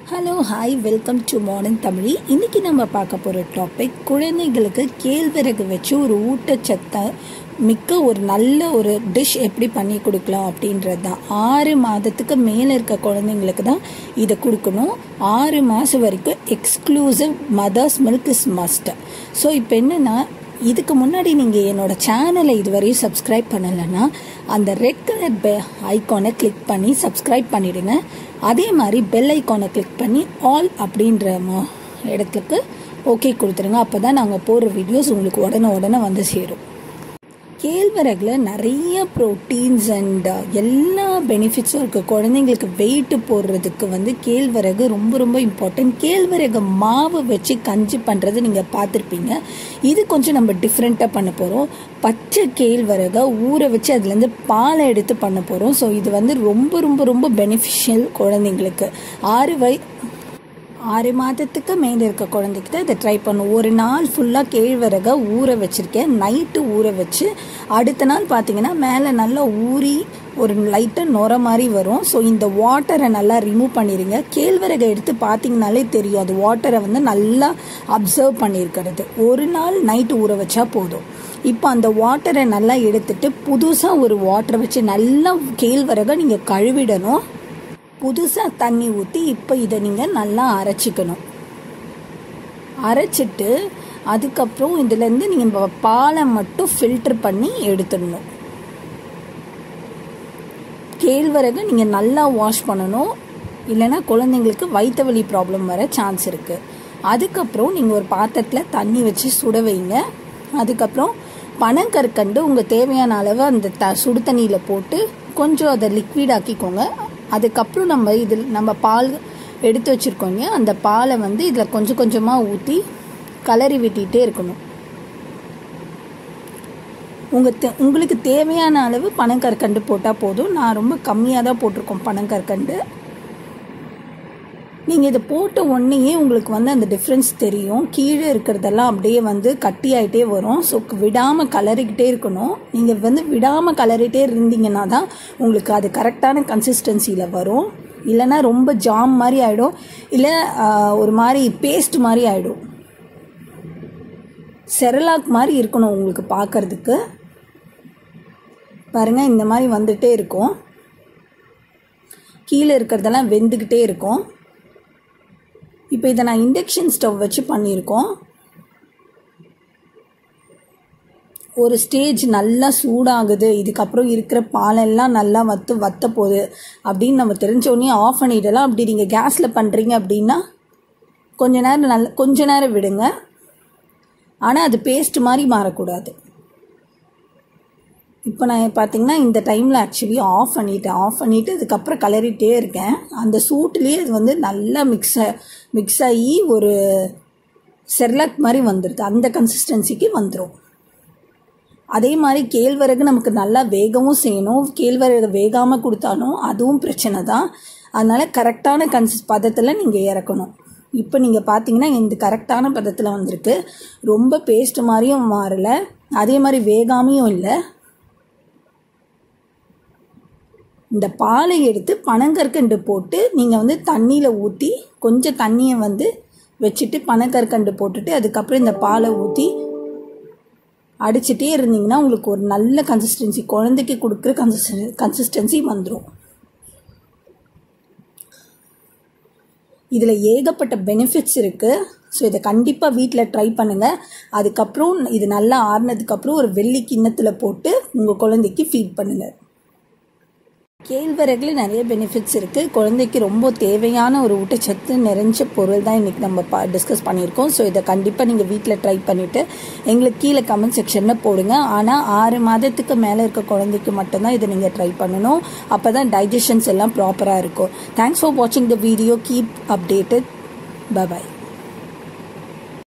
Hello hi welcome to morning Tamizhi. இன்றைக்கி நம்ம பார்க்க போகிற டாபிக் குழந்தைங்களுக்கு கேழ்வரகு வச்சு ஒரு ஊட்டச்சத்தை மிக்க ஒரு நல்ல ஒரு டிஷ் எப்படி பண்ணி கொடுக்கலாம் அப்படின்றது தான். 6 மாதத்துக்கு மேலே இருக்க குழந்தைங்களுக்கு தான் இதை கொடுக்கணும். 6 மாதம் வரைக்கும் exclusive mother's milk is must. So இப்போ என்னென்னா, இதுக்கு முன்னாடி நீங்கள் என்னோடய சேனலை இதுவரையும் சப்ஸ்கிரைப் பண்ணலைன்னா அந்த ரெட் கலர் ஐக்கானை கிளிக் பண்ணி சப்ஸ்கிரைப் பண்ணிவிடுங்க. அதே மாதிரி பெல் ஐக்கானை கிளிக் பண்ணி ஆல் அப்படின்ற இடத்துக்கு ஓகே கொடுத்துருங்க. அப்போ தான் நாங்கள் போடுற வீடியோஸ் உங்களுக்கு உடனே வந்து சேரும். கேழ்வரகுல நிறைய ப்ரோட்டீன்ஸ் அண்ட் எல்லா பெனிஃபிட்ஸும் இருக்குது. குழந்தைங்களுக்கு வெயிட்டு போடுறதுக்கு கேழ்வரகு ரொம்ப இம்பார்ட்டன்ட். கேழ்வரகு மாவு வச்சு கஞ்சி பண்ணுறது நீங்கள் பார்த்துருப்பீங்க. இது கொஞ்சம் நம்ம டிஃப்ரெண்ட்டாக பண்ண போகிறோம். பச்சை கேழ்வரகை ஊற வச்சு அதுலேருந்து பாலை எடுத்து பண்ண போகிறோம். ஸோ இது ரொம்ப பெனிஃபிஷியல் குழந்தைங்களுக்கு. 6 மாதத்துக்கு மேலே இருக்க குழந்தைக்கிட்ட இதை ட்ரை பண்ணும். ஒரு நாள் ஃபுல்லாக கேழ்வரகை ஊற வச்சுருக்கேன். நைட்டு ஊற வச்சு அடுத்த நாள் பார்த்தீங்கன்னா மேலே நல்லா ஊறி ஒரு லைட்டாக நுர மாதிரி வரும். ஸோ இந்த வாட்டரை நல்லா ரிமூவ் பண்ணிடுங்க. கேழ்வரகை எடுத்து பார்த்தீங்கனாலே தெரியும், அது வாட்டரை நல்லா அப்சர்வ் பண்ணியிருக்கிறது. ஒரு நாள் நைட்டு ஊற வச்சா போதும். இப்போ அந்த வாட்டரை நல்லா எடுத்துட்டு புதுசாக ஒரு வாட்டரை வச்சு நல்லா கேழ்வரகை நீங்கள் கழுவிடணும். புதுசாக தண்ணி ஊற்றி இப்போ இதை நீங்கள் நல்லா அரைச்சிக்கணும். அரைச்சிட்டு அதுக்கப்புறம் இதுலேருந்து நீங்கள் பாலை மட்டும் ஃபில்டர் பண்ணி எடுத்துடணும். கேழ்வரகை நீங்கள் நல்லா வாஷ் பண்ணணும், இல்லைன்னா குழந்தைங்களுக்கு வயிற்று வலி ப்ராப்ளம் வர சான்ஸ் இருக்குது. அதுக்கப்புறம் நீங்கள் ஒரு பாத்திரத்தில் தண்ணி வச்சு சுட வைங்க. அதுக்கப்புறம் பனங்கற்கண்டு உங்கள் தேவையான அளவு அந்த சுடு தண்ணியில் போட்டு கொஞ்சம் அதை லிக்விட் ஆக்கிக்கோங்க. அதுக்கப்புறம் நம்ம பால் எடுத்து வச்சுருக்கோங்க, அந்த பாலை இதில் கொஞ்சமாக ஊற்றி கலரி விட்டிகிட்டே இருக்கணும். உங்களுக்கு தேவையான அளவு பனங்கற்கண்டு போட்டால் போதும். நான் ரொம்ப கம்மியாக தான் போட்டிருக்கோம் பனங்கற்கண்டு. நீங்கள் இதை போட்ட உடனேயே உங்களுக்கு அந்த டிஃப்ரென்ஸ் தெரியும். கீழே இருக்கிறதெல்லாம் அப்படியே கட்டி ஆகிட்டே வரும். ஸோ விடாமல் கலரிக்கிட்டே இருக்கணும். நீங்கள் விடாமல் கலரிட்டே இருந்தீங்கன்னா தான் உங்களுக்கு அது கரெக்டான கன்சிஸ்டன்சியில் வரும். இல்லைன்னா ரொம்ப ஜாம் மாதிரி ஆகிடும், இல்லை ஒரு மாதிரி பேஸ்ட் மாதிரி ஆகிடும். செரலாக் மாதிரி இருக்கணும் உங்களுக்கு பார்க்குறதுக்கு. பாருங்கள், இந்த மாதிரி வந்துகிட்டே இருக்கும். கீழே இருக்கிறதெல்லாம் வெந்துக்கிட்டே இருக்கும். இப்போ இதை நான் இண்டக்ஷன் ஸ்டவ் வச்சு பண்ணியிருக்கோம். ஒரு ஸ்டேஜ் நல்லா சூடாகுது, இதுக்கப்புறம் இருக்கிற பாலெல்லாம் நல்லா வத்த போகுது அப்படின்னு நம்ம தெரிஞ்சோடனே ஆஃப் பண்ணிடலாம். அப்படி நீங்கள் கேஸில் பண்ணுறீங்க அப்படின்னா கொஞ்ச நேரம் விடுங்க. ஆனால் அது பேஸ்ட் மாதிரி மாறக்கூடாது. இப்போ நான் பார்த்தீங்கன்னா இந்த டைமில் ஆக்சுவலி ஆஃப் பண்ணிவிட்டு அதுக்கப்புறம் கலரிட்டே இருக்கேன். அந்த சூட்லேயே அது நல்லா மிக்ஸ் ஆகி ஒரு செர்லாக் மாதிரி வந்துடுது. அந்த கன்சிஸ்டன்சிக்கு வந்துடும். அதே மாதிரி கேழ்வரகு நமக்கு நல்லா வேகவும் செய்யணும். கேழ்வரகு வேகாமல் கொடுத்தாலும் அதுவும் பிரச்சனை தான். அதனால் கரெக்டான பதத்தில் நீங்கள் இறக்கணும். இப்போ நீங்கள் பார்த்தீங்கன்னா இந்த கரெக்டான பதத்தில் வந்திருக்கு. ரொம்ப பேஸ்ட் மாதிரியும் மாறலை, அதே மாதிரி வேகாமையும் இல்லை. இந்த பாலை எடுத்து பனங்கற்கண்டு போட்டு நீங்கள் தண்ணியில் ஊற்றி கொஞ்சம் தண்ணியை வச்சுட்டு பனங்கற்கண்டு போட்டுட்டு அதுக்கப்புறம் இந்த பாலை ஊற்றி அடிச்சிட்டே இருந்தீங்கன்னா உங்களுக்கு ஒரு நல்ல கன்சிஸ்டன்சி, குழந்தைக்கு கொடுக்குற கன்சிஸ்டன்சி வந்துடும். இதில் ஏகப்பட்ட பெனிஃபிட்ஸ் இருக்குது. ஸோ இதை கண்டிப்பாக வீட்டில் ட்ரை பண்ணுங்கள். அதுக்கப்புறம் இது நல்லா ஆறுனதுக்கப்புறம் ஒரு வெள்ளி கிண்ணத்தில் போட்டு உங்கள் குழந்தைக்கு ஃபீட் பண்ணுங்கள். கேழ்வரகுல நிறைய பெனிஃபிட்ஸ் இருக்குது. குழந்தைக்கு ரொம்ப தேவையான ஒரு ஊட்டச்சத்து நிறைஞ்ச பொருள் தான் இன்றைக்கி நம்ம டிஸ்கஸ் பண்ணியிருக்கோம். ஸோ இதை கண்டிப்பாக நீங்கள் வீட்டில் ட்ரை பண்ணிவிட்டு எங்களுக்கு கீழே கமெண்ட் செக்ஷனில் போடுங்க. ஆனால் 6 மாதத்துக்கு மேலே இருக்க குழந்தைக்கு மட்டும்தான் இதை நீங்கள் ட்ரை பண்ணணும். அப்போ தான் டைஜஷன்ஸ் எல்லாம் ப்ராப்பராக இருக்கும். தேங்க்ஸ் ஃபார் வாட்சிங் the video. Keep updated. By.